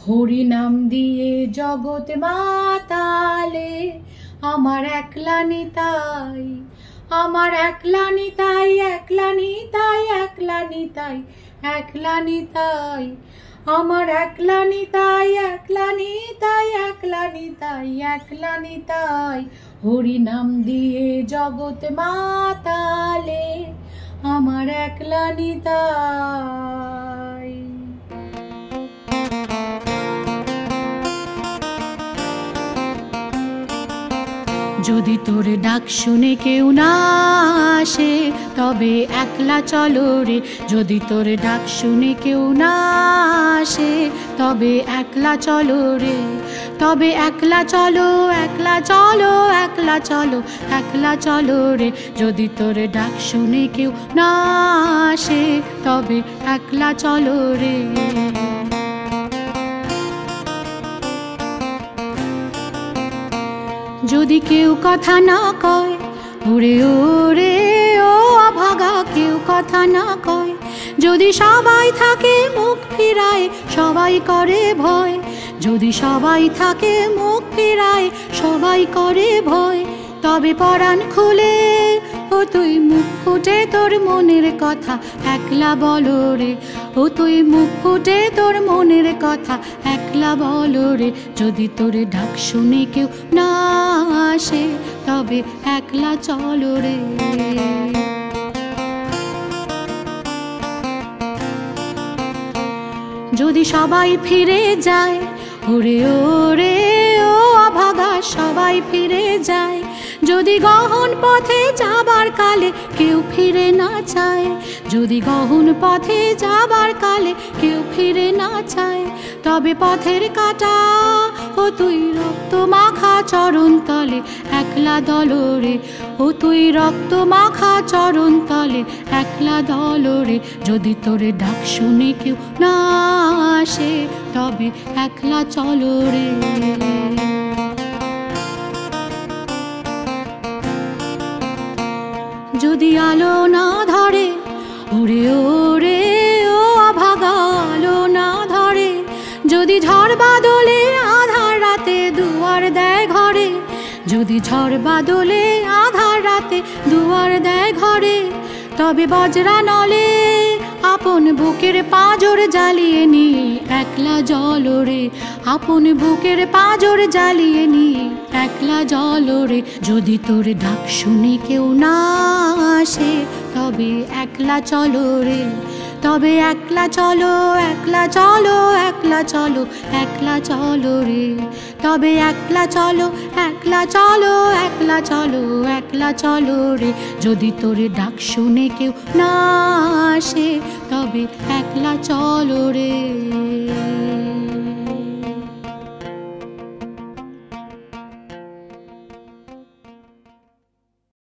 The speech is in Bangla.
হরি নাম দিয়ে জগৎ মাতালে আমার একলা নিতাই, আমার একলা নিতাই, একলা নিতাই, একলা নিতাই, একলা নিতাই, আমার একলা নিতাই, একলা নিতাই, একলা নিতাই, একলা নিতাই। হরি নাম দিয়ে জগৎ মাতালে আমার একলা নিতাই। যদি তোর ডাক শুনে কেউ না আসে তবে একলা চলো রে, যদি তোর ডাক শুনে কেউ না আসে তবে একলা চলো রে, তবে একলা চলো, একলা চলো, একলা চলো, একলা চলো রে। যদি তোর ডাক শুনে কেউ না আসে তবে একলা চলো রে। যদি কেউ কথা না কয়, ওরে ওরে ও অভাগা, কেউ কথা না কয়, যদি সবাই থাকে মুখ ফিরায় সবাই করে ভয়, যদি সবাই থাকে মুখ ফিরায় সবাই করে ভয়, তবে পরাণ খুলে ও তুই মুখ ফুটে তোর মনের কথা একলা বলো রে, ও তুই মুখ ফুটে তোর মনের কথা একলা বলো রে। যদি তোর ডাক শুনে কেউ না আসে তবে একলা চলো রে। যদি সবাই ফিরে যায়, ওরে ওরে ও অভাগা সবাই ফিরে যায়, যদি গহন পথে যাবার কালে কেউ ফিরে না চায়, যদি গহন পথে যাবার কালে কেউ ফিরে না চায়, তবে পথের কাটা ও তুই রক্ত মাখা চরণ তলে একলা দলরে, ও তুই রক্ত মাখা চরণ তলে একলা দলরে। যদি তোর ডাক শুনে কেউ না আসে তবে একলা চলো রে। যদি আলো না ধরে, ওরে ওরে ও অভাগা আলো না ধরে, যদি ঝড় বাদলে আধার রাতে দুয়ার দেয় ঘরে, যদি ঝড় বাদলে আধার রাতে দুয়ার দেয় ঘরে, তবে বজ্রা নলে আপন বুকের পাঁজর জ্বালিয়ে নিয়ে একলা জলো রে, আপন বুকের পাঁজর জ্বালিয়ে নিয়ে একলা জলো রে। যদি তোর ডাক শুনে কেউ না আসে তবে একলা চলো রে, তবে একলা চলো, একলা চলো, একলা চলো, একলা চলো রে, তবে একলা চলো, একলা চলো, একলা চলো, একলা চলো রে। যদি তোর ডাক শুনে কেউ না আসে তবে একলা চলো রে।